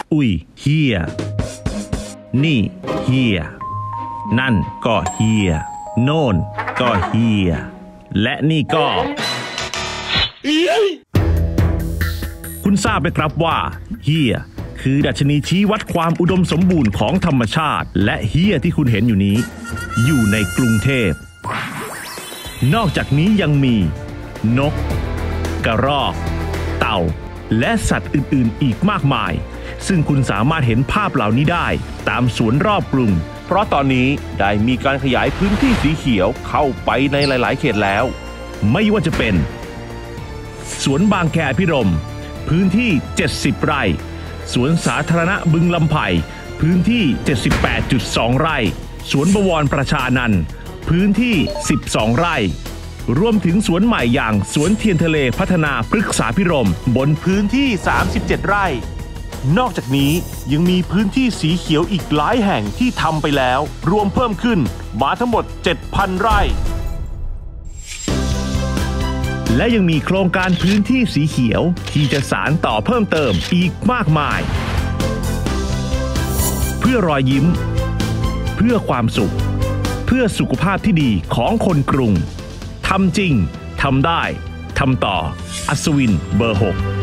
อุ้ยเฮียนี่เฮียนั่นก็เฮียโน่นก็เฮียและนี่ก็คุณทราบไหมครับว่าเฮียคือดัชนีชี้วัดความอุดมสมบูรณ์ของธรรมชาติและเฮียที่คุณเห็นอยู่นี้อยู่ในกรุงเทพนอกจากนี้ยังมีนกกระรอกเต่าและสัตว์อื่นๆอีกมากมายซึ่งคุณสามารถเห็นภาพเหล่านี้ได้ตามสวนรอบกรุงเพราะตอนนี้ได้มีการขยายพื้นที่สีเขียวเข้าไปในหลายๆเขตแล้วไม่ว่าจะเป็นสวนบางแคพิรมย์พื้นที่70ไร่สวนสาธารณะบึงลำไผ่พื้นที่ 78.2 ไร่สวนบวรประชานันท์พื้นที่12ไร่รวมถึงสวนใหม่อย่างสวนเทียนทะเลพัฒนาพฤกษาภิรมย์บนพื้นที่37ไร่นอกจากนี้ยังมีพื้นที่สีเขียวอีกหลายแห่งที่ทำไปแล้วรวมเพิ่มขึ้นมาทั้งหมด 7,000 ไร่และยังมีโครงการพื้นที่สีเขียวที่จะสานต่อเพิ่มเติมอีกมากมายเพื่อรอยยิ้มเพื่อความสุขเพื่อสุขภาพที่ดีของคนกรุงทำจริงทำได้ทำต่ออัศวินเบอร์ 6